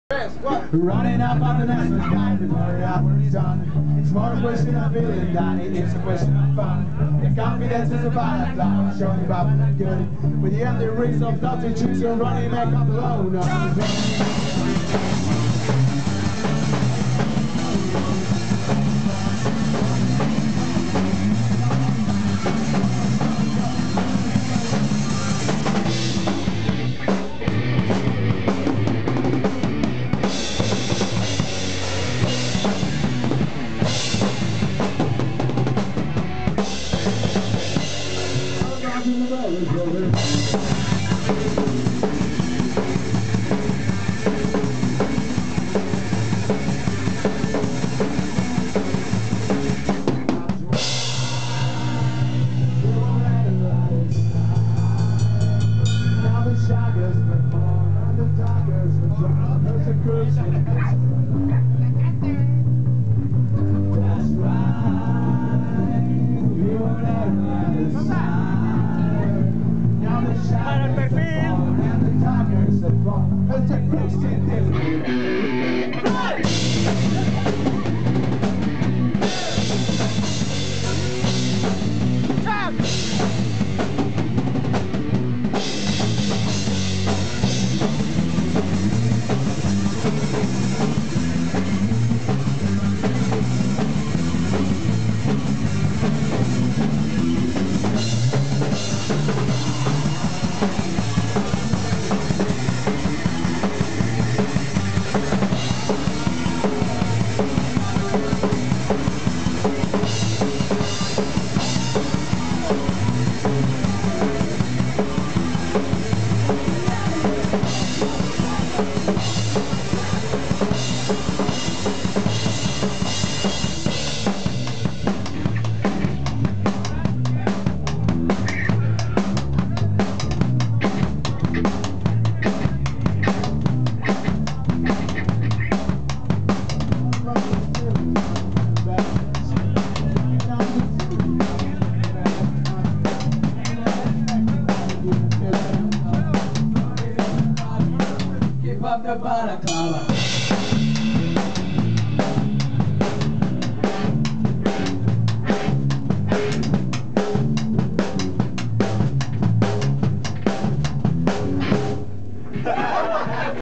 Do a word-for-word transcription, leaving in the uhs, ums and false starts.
Running up on the national sky to hurry up when it's done. It's more a question of feeling than it is a question of fun. If confidence is a bad I'll show you about good. With the empty rings of not to choose, you're running back up alone. Para el perfil.